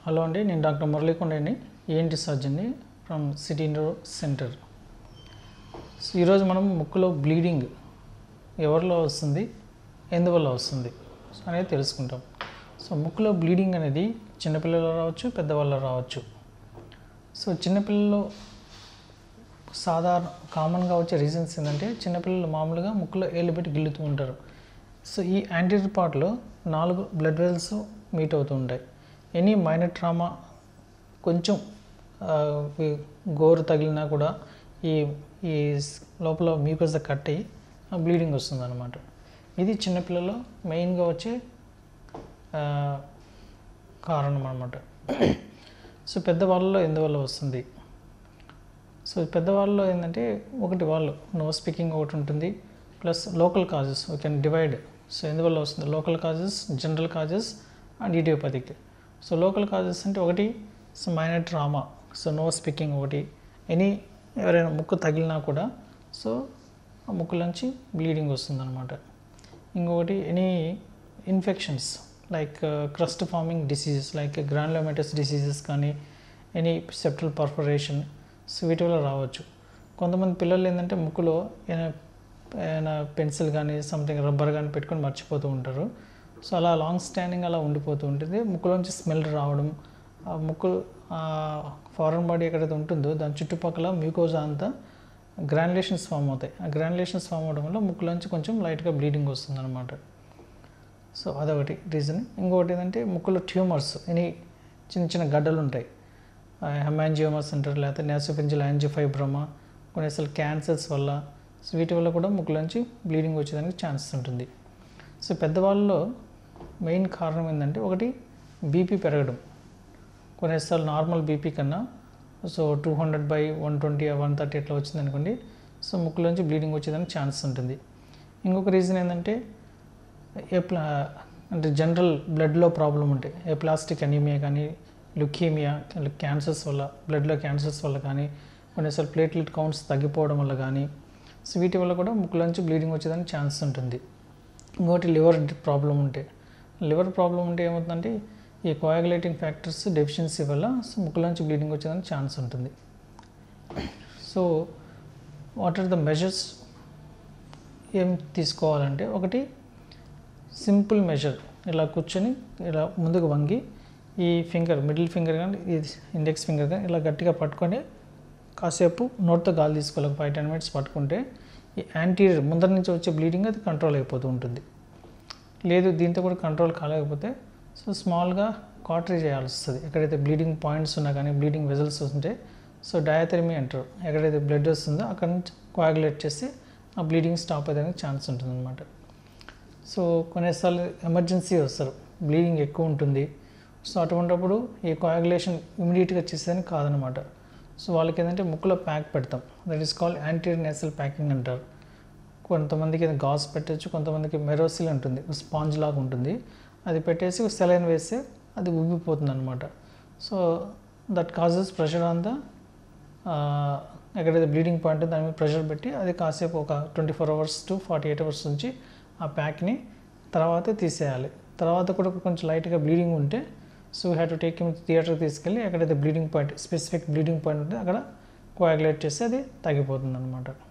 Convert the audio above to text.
Hello అండి, నేను doctor మురళీకొండని, ENT సర్జన్ని from Citi Neuro Centre. So ఈరోజు మనం ముక్కులో బ్లీడింగ్ ఎవరిలో వస్తుంది, ఎందువల్ల వస్తుంది అనేది తెలుసుకుంటాం. సో ముక్కులో బ్లీడింగ్ అనేది చిన్నపిల్లల్లో రావచ్చు, పెద్దవాళ్ళలో రావచ్చు. సో చిన్నపిల్లల్లో కామన్గా వచ్చే రీజన్స్ ఏంటంటే, చిన్నపిల్లలు మామూలుగా ముక్కులో ఏళ్ళు పెట్టి గిల్లుతూ ఉంటారు. సో ఈ యాంటీరియర్ పార్ట్లో 4 బ్లడ్ వెసల్స్ మీట్ అవుతూ ఉంటాయి. ఎనీ మైనర్ ట్రామా, కొంచెం గోరు తగిలినా కూడా ఈ ఈ లోపల మ్యూకస్ కట్ అయ్యి బ్లీడింగ్ వస్తుంది అన్నమాట. ఇది చిన్నపిల్లల్లో మెయిన్గా వచ్చే కారణం అన్నమాట. సో పెద్దవాళ్ళలో ఎందువల్ల వస్తుంది? సో పెద్దవాళ్ళలో ఏంటంటే, ఒకటి వాళ్ళు నో స్పీకింగ్ ఒకటి ఉంటుంది, plus local causes we can divide. So ఎందువల్ల వస్తుంది? Local causes, general causes and idiopathic. So local causes అంటే ఒకటి minor trauma, so nose picking ఒకటి, ఎవరైనా ముక్కు తగిలినా కూడా సో ఆ ముక్కులోంచి బ్లీడింగ్ వస్తుందన్నమాట. ఇంకొకటి any infections like crust forming diseases like granulomatous diseases కానీ, ఎనీ సెప్టల్ పర్ఫరేషన్, సో వీటి వల్ల రావచ్చు. కొంతమంది పిల్లలు ఏంటంటే ముక్కులో ఏమైనా పెన్సిల్ కానీ సంథింగ్ రబ్బర్ కానీ పెట్టుకొని మర్చిపోతూ ఉంటారు. సో అలా లాంగ్ స్టాండింగ్ అలా ఉండిపోతూ ఉంటుంది. ముక్కులోంచి స్మెల్ రావడం, ఆ ముక్కు ఫారెన్ బాడీ ఎక్కడైతే ఉంటుందో దాని చుట్టుపక్కల మ్యూకోజా అంతా గ్రాన్యులేషన్స్ ఫామ్ అవుతాయి. ఆ గ్రాన్యులేషన్స్ ఫామ్ అవడం వల్ల ముక్కులోంచి కొంచెం లైట్గా బ్లీడింగ్ వస్తుంది అనమాట. సో అదొకటి రీజన్. ఇంకొకటి ఏంటంటే ముక్కులో ట్యూమర్స్, చిన్న చిన్న గడ్డలు ఉంటాయి, హెమాంజియోమాస్ అంటారు, లేకపోతే నేసోఫెరింజియల్ యాంజియోఫైబ్రోమా, కొన్నిసార్లు క్యాన్సర్స్ వల్ల, సో వీటి వల్ల కూడా ముక్కులోంచి బ్లీడింగ్ వచ్చేదానికి ఛాన్సెస్ ఉంటుంది. సో పెద్దవాళ్ళలో మెయిన్ కారణం ఏంటంటే, ఒకటి బీపీ పెరగడం. కొన్నిసార్లు నార్మల్ బీపీ కన్నా సో 200/120 130 ఎట్లా వచ్చింది అనుకోండి, సో ముక్కులోంచి బ్లీడింగ్ వచ్చేదానికి ఛాన్స్ ఉంటుంది. ఇంకొక రీజన్ ఏంటంటే, అంటే జనరల్ బ్లడ్లో ప్రాబ్లం ఉంటాయి, ప్లాస్టిక్ అనీమియా కానీ, లుకీమియా, క్యాన్సర్స్ వల్ల, బ్లడ్లో క్యాన్సర్స్ వల్ల కానీ, కొన్నిసార్లు ప్లేట్లెట్ కౌంట్స్ తగ్గిపోవడం వల్ల కానీ, సో వీటి వల్ల కూడా ముక్కులోంచి బ్లీడింగ్ వచ్చేదానికి ఛాన్స్ ఉంటుంది. ఇంకోటి లివర్ ప్రాబ్లం ఉంటే ఏమవుతుందంటే, ఈ కోయాగులేటింగ్ ఫ్యాక్టర్స్ డెఫిషియన్సీ వల్ల సో ముక్కులోంచి బ్లీడింగ్ వచ్చేదానికి ఛాన్స్ ఉంటుంది. So what are the measures ఏం తీసుకోవాలంటే, ఒకటి సింపుల్ మెజర్, ఇలా కూర్చొని ఇలా ముందుకు వంగి ఈ ఫింగర్, మిడిల్ ఫింగర్ కానీ ఇండెక్స్ ఫింగర్ కానీ ఇలా గట్టిగా పట్టుకొని కాసేపు నోట్తో గాలి తీసుకోవాలి. 5-10 minutes పట్టుకుంటే ఈ యాంటీరియర్ ముందర నుంచి వచ్చే బ్లీడింగ్ అది కంట్రోల్ అయిపోతూ ఉంటుంది. లేదు దీంతో కూడా కంట్రోల్ కాలేకపోతే సో స్మాల్గా కాటరీ చేయాల్సి వస్తుంది. ఎక్కడైతే బ్లీడింగ్ పాయింట్స్ ఉన్నా కానీ, బ్లీడింగ్ వెజల్స్ ఉంటే సో డయాథెరమీ అంటారు. ఎక్కడైతే బ్లడ్ వస్తుందో అక్కడ నుంచి కోయాగులేట్ చేసి ఆ బ్లీడింగ్ స్టాప్ అయ్యేదానికి ఛాన్స్ ఉంటుంది అనమాట. సో కొన్నిసార్లు ఎమర్జెన్సీ వస్తారు, బ్లీడింగ్ ఎక్కువ ఉంటుంది. సో అటువంటిప్పుడు ఈ కోయాగులేషన్ ఇమీడియట్గా చేసేదానికి కాదనమాట. సో వాళ్ళకి ఏంటంటే ముక్కులో ప్యాక్ పెడతాం, that is called anterior nasal packing అంటారు. కొంతమందికి గాజ్ పెట్టచ్చు, కొంతమందికి మెరోసిల్ ఉంటుంది, స్పాంజ్ లాగా ఉంటుంది, అది పెట్టేసి సెలైన్ వేస్తే అది ఉబ్బిపోతుంది అనమాట. So that causes pressure on the ఎక్కడైతే బ్లీడింగ్ పాయింట్ దాని మీద ప్రెషర్ పెట్టి అది కాసేపు ఒక 24 hours to 48 hours నుంచి ఆ ప్యాక్ని తర్వాత తీసేయాలి. తర్వాత కూడా కొంచెం లైట్గా బ్లీడింగ్ ఉంటే so we have to take him థియేటర్కి తీసుకెళ్ళి ఎక్కడైతే bleeding point, specific bleeding point ఉంటే అక్కడ కోయాగులేట్ చేస్తే అది తగ్గిపోతుంది అనమాట.